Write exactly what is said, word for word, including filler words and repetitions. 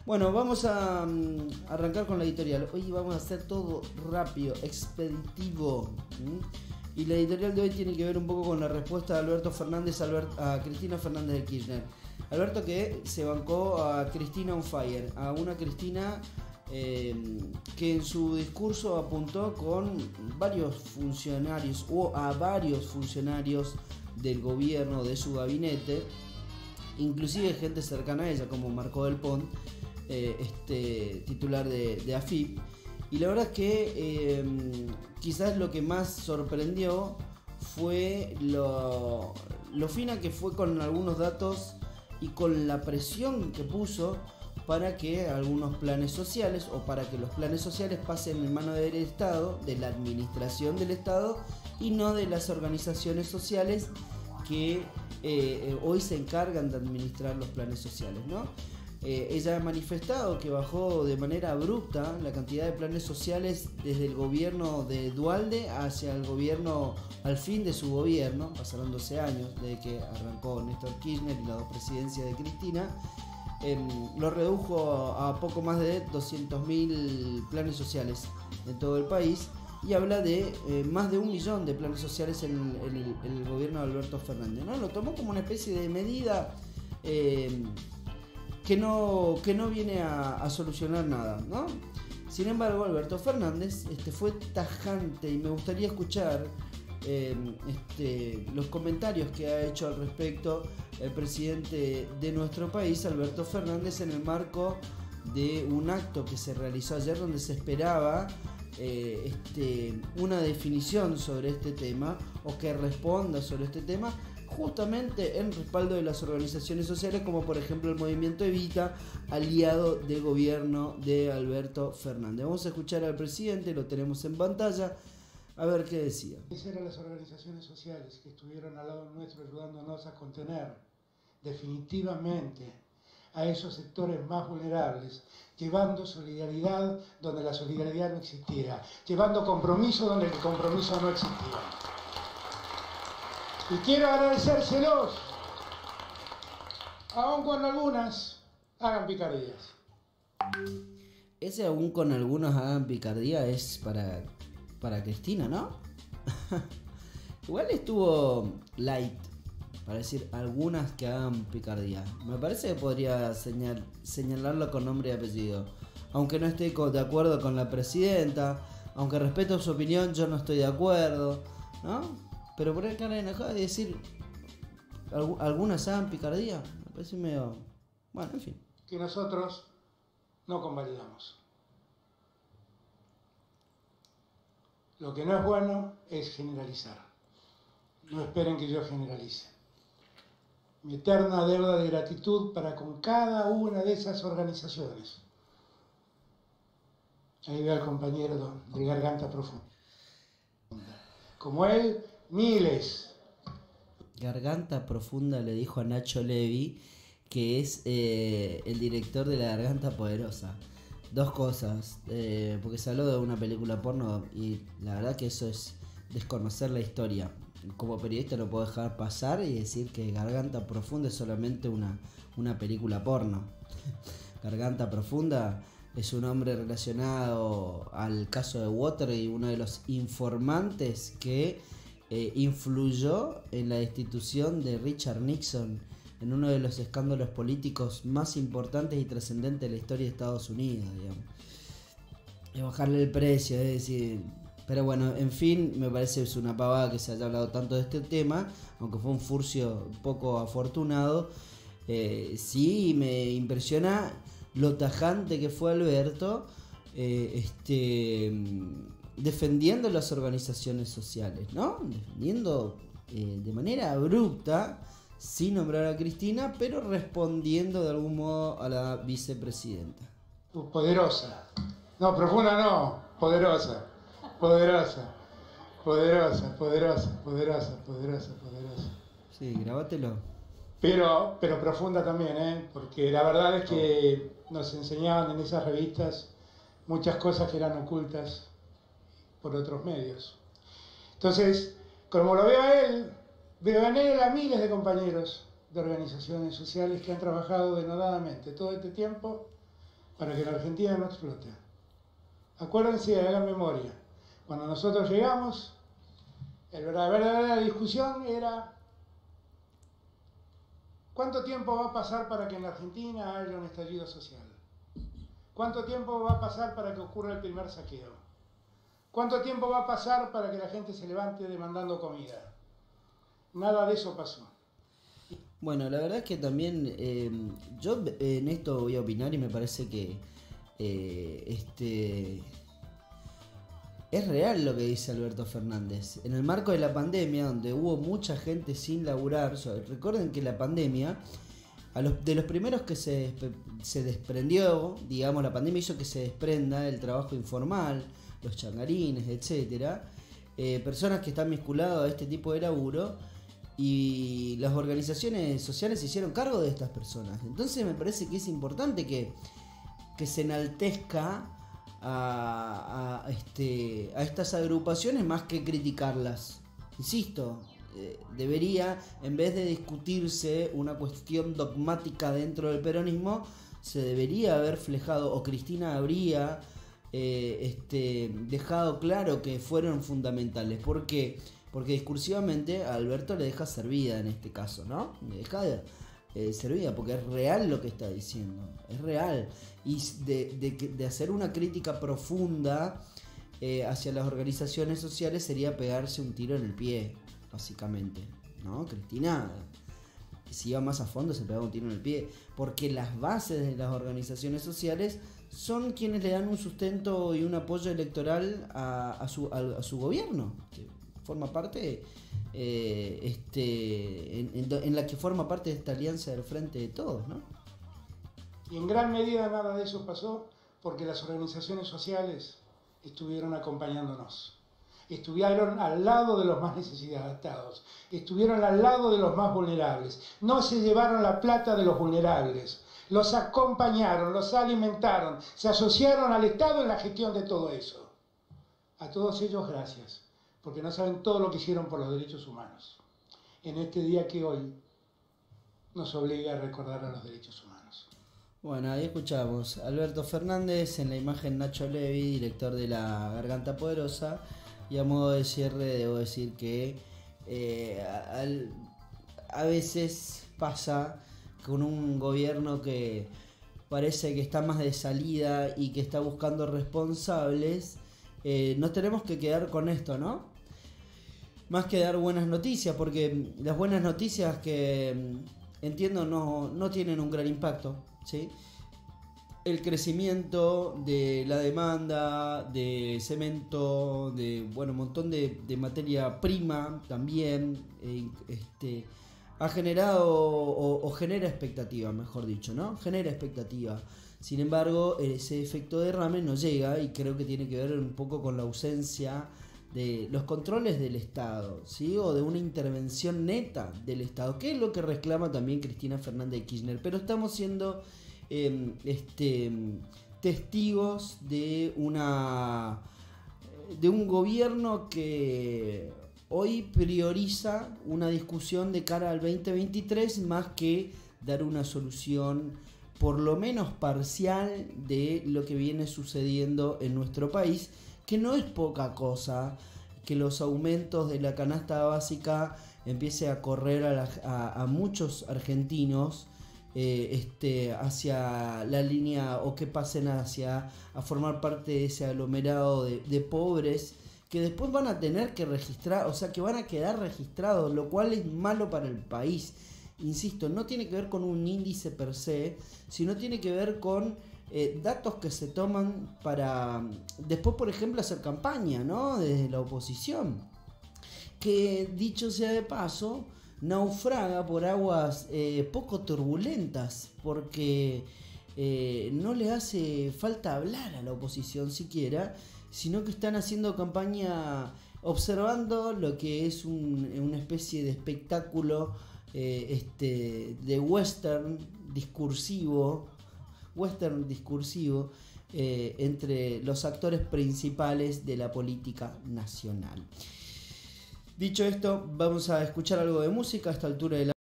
Bueno, vamos a um, arrancar con la editorial. Hoy vamos a hacer todo rápido, expeditivo. ¿Mm? Y la editorial de hoy tiene que ver un poco con la respuesta de Alberto Fernández a, Albert, a Cristina Fernández de Kirchner. Alberto que se bancó a Cristina on fire, a una Cristina eh, que en su discurso apuntó con varios funcionarios o a varios funcionarios del gobierno, de su gabinete, inclusive gente cercana a ella como Marco Del Pont, eh, este titular de, de A F I P. Y la verdad es que eh, quizás lo que más sorprendió fue lo, lo fina que fue con algunos datos y con la presión que puso para que algunos planes sociales o para que los planes sociales pasen en manos del Estado, de la administración del Estado y no de las organizaciones sociales que eh, hoy se encargan de administrar los planes sociales, ¿no? Eh, ella ha manifestado que bajó de manera abrupta la cantidad de planes sociales desde el gobierno de Duhalde hacia el gobierno, al fin de su gobierno. Pasaron doce años desde que arrancó Néstor Kirchner y las dos presidencias de Cristina. Eh, lo redujo a poco más de doscientos mil planes sociales en todo el país y habla de eh, más de un millón de planes sociales en el, el, el gobierno de Alberto Fernández, ¿no? Lo tomó como una especie de medida eh, que no, que no viene a, a solucionar nada, ¿no? Sin embargo, Alberto Fernández este, fue tajante y me gustaría escuchar eh, este, los comentarios que ha hecho al respecto el presidente de nuestro país, Alberto Fernández, en el marco de un acto que se realizó ayer donde se esperaba eh, este, una definición sobre este tema o que responda sobre este tema, justamente en respaldo de las organizaciones sociales como por ejemplo el Movimiento Evita, aliado de gobierno de Alberto Fernández. Vamos a escuchar al presidente, lo tenemos en pantalla, a ver qué decía. Eran las organizaciones sociales que estuvieron al lado nuestro ayudándonos a contener definitivamente a esos sectores más vulnerables, llevando solidaridad donde la solidaridad no existía, llevando compromiso donde el compromiso no existía. Y quiero agradecérselos, aun cuando algunas hagan picardías. Ese aún con algunos hagan picardía es para, para Cristina, ¿no? Igual estuvo light, para decir algunas que hagan picardía. Me parece que podría señal, señalarlo con nombre y apellido. Aunque no esté de acuerdo con la presidenta, aunque respeto su opinión, yo no estoy de acuerdo, ¿no? Pero por ahí cara enojada de decir algunas hagan picardía, me parece medio... Bueno, en fin. Que nosotros no convalidamos. Lo que no es bueno es generalizar. No esperen que yo generalice. Mi eterna deuda de gratitud para con cada una de esas organizaciones. Ahí veo al compañero de Garganta Profunda. Como él, miles. Garganta Profunda le dijo a Nacho Levi, que es eh, el director de La Garganta Poderosa. Dos cosas, eh, porque se habló de una película porno y la verdad que eso es desconocer la historia. Como periodista no puedo dejar pasar y decir que Garganta Profunda es solamente una, una película porno. Garganta Profunda es un hombre relacionado al caso de Watergate, uno de los informantes que eh, influyó en la destitución de Richard Nixon en uno de los escándalos políticos más importantes y trascendentes de la historia de Estados Unidos, digamos. Y bajarle el precio, es decir... Pero bueno, en fin, me parece que es una pavada que se haya hablado tanto de este tema, aunque fue un furcio poco afortunado. Eh, sí, me impresiona lo tajante que fue Alberto eh, este, defendiendo las organizaciones sociales, ¿no? Defendiendo eh, de manera abrupta, sin nombrar a Cristina, pero respondiendo de algún modo a la vicepresidenta. Poderosa. No, profunda no, poderosa. Poderosa, poderosa, poderosa, poderosa, poderosa, poderosa. Sí, grabátelo. Pero, pero profunda también, ¿eh? Porque la verdad es que nos enseñaban en esas revistas muchas cosas que eran ocultas por otros medios. Entonces, como lo veo a él, veo en él a miles de compañeros de organizaciones sociales que han trabajado denodadamente todo este tiempo para que la Argentina no explote. Acuérdense, hagan memoria. Cuando nosotros llegamos, la verdadera discusión era ¿cuánto tiempo va a pasar para que en la Argentina haya un estallido social? ¿Cuánto tiempo va a pasar para que ocurra el primer saqueo? ¿Cuánto tiempo va a pasar para que la gente se levante demandando comida? Nada de eso pasó. Bueno, la verdad es que también eh, yo en esto voy a opinar y me parece que eh, este es real lo que dice Alberto Fernández. En el marco de la pandemia, donde hubo mucha gente sin laburar, o sea, recuerden que la pandemia, a los, de los primeros que se, se desprendió, digamos, la pandemia hizo que se desprenda el trabajo informal, los changarines, etcétera, eh, personas que están vinculadas a este tipo de laburo, y las organizaciones sociales se hicieron cargo de estas personas. Entonces me parece que es importante que, que se enaltezca a, a, este, a estas agrupaciones más que criticarlas. Insisto, eh, debería, en vez de discutirse una cuestión dogmática dentro del peronismo, se debería haber reflejado, o Cristina habría eh, este, dejado claro que fueron fundamentales. ¿Por qué? Porque discursivamente a Alberto le deja servida en este caso, ¿no? Le deja eh, servida porque es real lo que está diciendo, es real. Y de, de, de hacer una crítica profunda eh, hacia las organizaciones sociales sería pegarse un tiro en el pie, básicamente, ¿no? Cristina, si iba más a fondo, se pegaba un tiro en el pie, porque las bases de las organizaciones sociales son quienes le dan un sustento y un apoyo electoral a, a, su, a, a su gobierno, que forma parte eh, este, en, en, en la que forma parte de esta alianza del Frente de Todos, ¿no? Y en gran medida nada de eso pasó porque las organizaciones sociales estuvieron acompañándonos. Estuvieron al lado de los más necesitados, estuvieron al lado de los más vulnerables. No se llevaron la plata de los vulnerables, los acompañaron, los alimentaron, se asociaron al Estado en la gestión de todo eso. A todos ellos gracias, porque no saben todo lo que hicieron por los derechos humanos. En este día que hoy nos obliga a recordar a los derechos humanos. Bueno, ahí escuchamos Alberto Fernández, en la imagen Nacho Levi, director de La Garganta Poderosa. Y a modo de cierre debo decir que eh, al, a veces pasa con un gobierno que parece que está más de salida y que está buscando responsables. Eh, nos tenemos que quedar con esto, ¿no? Más que dar buenas noticias, porque las buenas noticias que entiendo no, no tienen un gran impacto, ¿sí? El crecimiento de la demanda de cemento, de bueno, un montón de, de materia prima también, eh, este, ha generado o, o genera expectativa, mejor dicho, ¿no? Genera expectativa. Sin embargo, ese efecto derrame no llega y creo que tiene que ver un poco con la ausencia de los controles del Estado, ¿sí? O de una intervención neta del Estado, que es lo que reclama también Cristina Fernández de Kirchner. Pero estamos siendo eh, este, testigos de una de un gobierno que hoy prioriza una discusión de cara al veinte veintitrés más que dar una solución por lo menos parcial de lo que viene sucediendo en nuestro país, que no es poca cosa que los aumentos de la canasta básica empiece a correr a, la, a, a muchos argentinos eh, este, hacia la línea, o que pasen hacia a formar parte de ese aglomerado de, de pobres que después van a tener que registrar, o sea que van a quedar registrados, lo cual es malo para el país. Insisto, no tiene que ver con un índice per se, sino tiene que ver con eh, datos que se toman para después, por ejemplo, hacer campaña, ¿no? Desde la oposición. Que, dicho sea de paso, naufraga por aguas eh, poco turbulentas, porque eh, no le hace falta hablar a la oposición siquiera, sino que están haciendo campaña observando lo que es un, una especie de espectáculo Eh, este, de western discursivo, western discursivo eh, entre los actores principales de la política nacional. Dicho esto, vamos a escuchar algo de música a esta altura de la